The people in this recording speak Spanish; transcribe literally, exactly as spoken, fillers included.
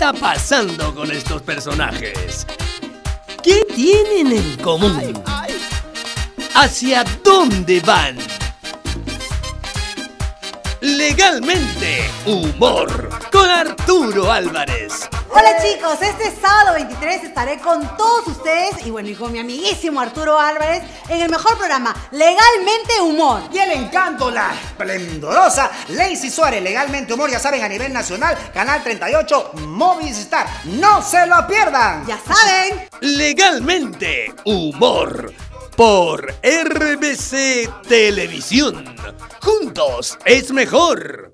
está pasando con estos personajes? ¿Qué tienen en común? ¿Hacia dónde van? Legalmente Humor con Arturo Álvarez. Hola chicos, este sábado veintitrés estaré con todos ustedes y bueno, y con mi amiguísimo Arturo Álvarez en el mejor programa, Legalmente Humor. Y el encanto, la esplendorosa Lacey Suárez, Legalmente Humor, ya saben, a nivel nacional, Canal treinta y ocho, Movistar. ¡No se lo pierdan! Ya saben. Legalmente Humor por R B C Televisión. Juntos es mejor.